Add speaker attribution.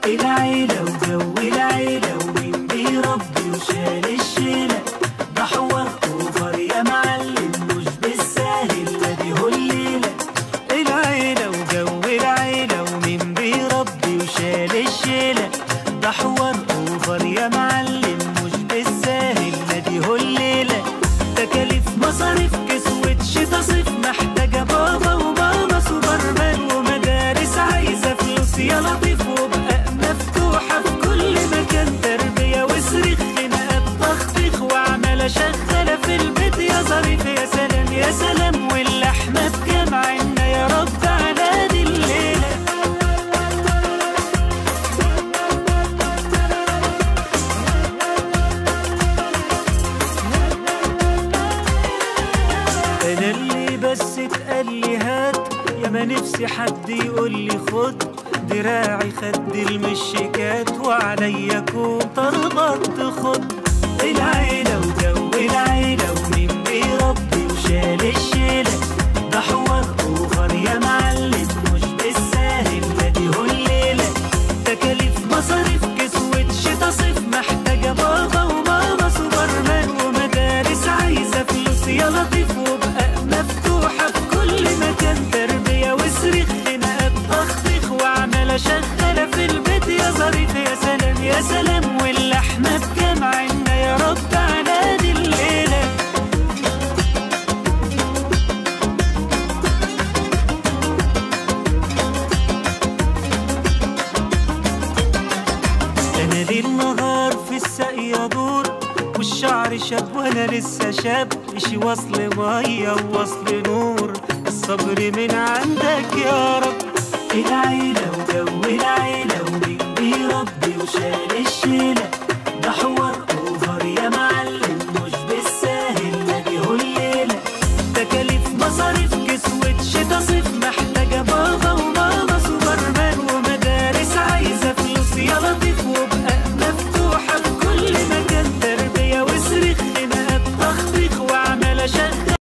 Speaker 1: العيلة وجو العيلة ومين بيربي وشال الشيلة، ده حوار اوفر يا معلم مش بالساهل لا دي هو الليلة. العيلة وجو العيلة ومين بيربي وشال الشيلة، ده حوار اوفر يا معلم مش بالساهل لا دي هو الليلة. تكاليف مصاريف كسوة شتا صيف محتاجة بابا وماما سوبرمان ومدارس عايزة فلوس يا لطيف وبقى مفتوحة في كل مكان، تربية وصريخ خناقات تخطيخ وعمالة شغالة في البيت يا ظريف. يا سلام يا سلام واللحمة بكام عنا يا رب على دي الليلة. أنا اللي بس اتقالي هات يا ما نفسي حد يقولي خد، دراعي خد المشيكات وعليا كون طربات خد. العيلة وجو العيلة ومين بيربي وشال الشيلة، ده حوار اوفر يا معلم مش بالساهل لا دي هو الليلة. تكاليف مصاريف كسوة شتا صيف محتاجة بابا وماما سوبرمان ومدارس عايزة فلوس يا لطيف وبقى مفتوحة في كل مكان، تربية وصريخ خناقات تخطيخ وعمالة شغالة في البيت يا ظريف. يا سلام يا سلام واللحمة بكام عنا يا رب على دي الليلة. أنا ليل نهار في الساقية دور والشعر شاب وأنا لسه شاب، إشي وصل مية ووصل نور، الصبر من عندك يا رب. العيلة وجو العيلة ومين بيربي وشال الشيلة، ده حوار اوفر يا معلم